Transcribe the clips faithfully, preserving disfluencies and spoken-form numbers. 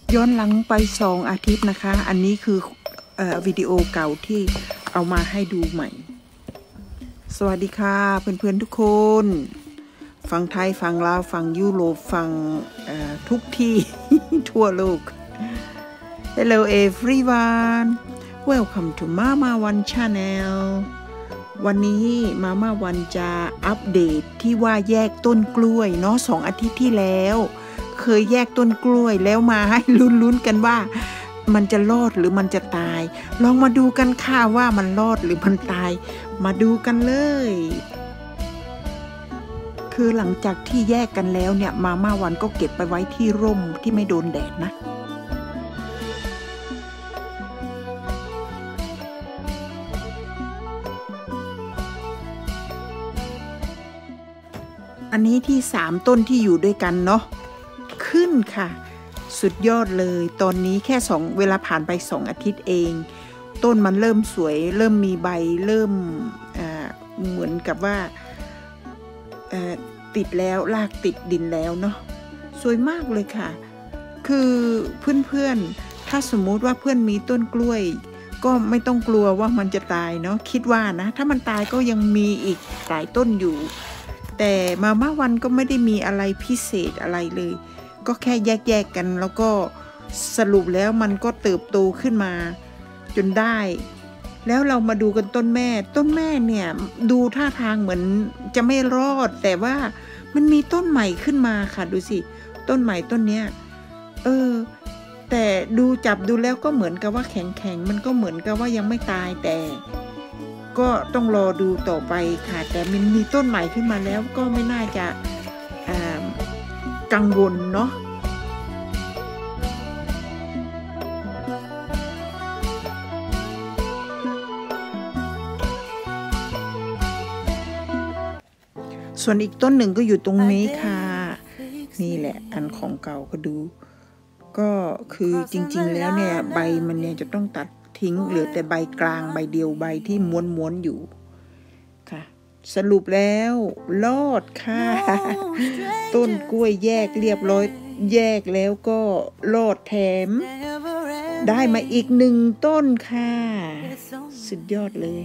ย้อนหลังไปสองอาทิตย์นะคะอันนี้คือเอ่อวิดีโอเก่าที่เอามาให้ดูใหม่สวัสดีค่ะเพื่อนๆทุกคนฝั่งไทยฝั่งลาวฝั่งยุโรปฝั่งทุกที่ ทั่วโลก Hello everyone welcome to Mama One Channel วันนี้มาม่าวันจะอัปเดตที่ว่าแยกต้นกล้วยเนาะสองอาทิตย์ที่แล้วเคยแยกต้นกล้วยแล้วมาให้ลุ้นๆกันว่ามันจะรอดหรือมันจะตายลองมาดูกันค่ะว่ามันรอดหรือมันตายมาดูกันเลยคือหลังจากที่แยกกันแล้วเนี่ยมาม่าวันก็เก็บไปไว้ที่ร่มที่ไม่โดนแดดนะอันนี้ที่สามต้นที่อยู่ด้วยกันเนาะขึ้นค่ะสุดยอดเลยตอนนี้แค่สองเวลาผ่านไปสองอาทิตย์เองต้นมันเริ่มสวยเริ่มมีใบเริ่มเหมือนกับว่าติดแล้วรากติดดินแล้วเนาะสวยมากเลยค่ะคือเพื่อนๆถ้าสมมุติว่าเพื่อนมีต้นกล้วยก็ไม่ต้องกลัวว่ามันจะตายเนาะคิดว่านะถ้ามันตายก็ยังมีอีกหลายต้นอยู่แต่มาม่าวันก็ไม่ได้มีอะไรพิเศษอะไรเลยก็แค่แยกๆกันแล้วก็สรุปแล้วมันก็เติบโตขึ้นมาจนได้แล้วเรามาดูกันต้นแม่ต้นแม่เนี่ยดูท่าทางเหมือนจะไม่รอดแต่ว่ามันมีต้นใหม่ขึ้นมาค่ะดูสิต้นใหม่ต้นเนี้ยเออแต่ดูจับดูแล้วก็เหมือนกับว่าแข็งๆมันก็เหมือนกับว่ายังไม่ตายแต่ก็ต้องรอดูต่อไปค่ะแต่มันมีต้นใหม่ขึ้นมาแล้วก็ไม่น่าจะกังวลเนาะส่วนอีกต้นหนึ่งก็อยู่ตรงนี้ค่ะนี่แหละอันของเก่าก็ดูก็คือจริงๆแล้วเนี่ยใบมันเนี่ยจะต้องตัดทิ้งเหลือแต่ใบกลางใบเดียวใบที่ม้วนๆอยู่ค่ะสรุปแล้วรอดค่ะต้นกล้วยแยกเรียบร้อยแยกแล้วก็รอดแถมได้มาอีกหนึ่งต้นค่ะสุดยอดเลย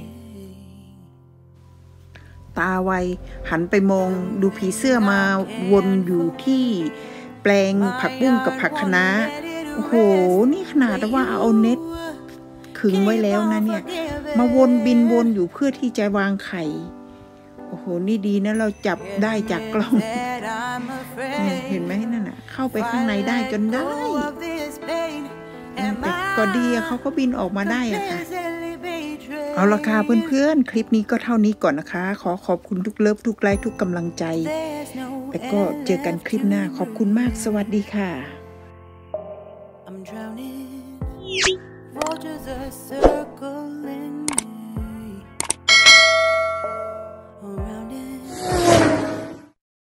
ตาไวหันไปมองดูผีเสื้อมาวนอยู่ที่แปลงผักบุ้งกับผักคะน้าโอ้โหนี่ขนาดว่าเอาเน็ตขึงไว้แล้วนะเนี่ยมาวนบินวนอยู่เพื่อที่จะวางไข่โอ้โหนี่ดีนะเราจับได้จากกล้องเห็นไหมนั่นน่ะเข้าไปข้างในได้จนได้แต่ก็ดีเขาก็บินออกมาได้อะค่ะเอาละค่ะเพื่อนๆคลิปนี้ก็เท่านี้ก่อนนะคะขอขอบคุณทุกเลิฟทุกไลค์ทุกกำลังใจแล้วก็เจอกันคลิปหน้าขอบคุณมากสวัสดีค่ะ I'm drowning, vultures are circling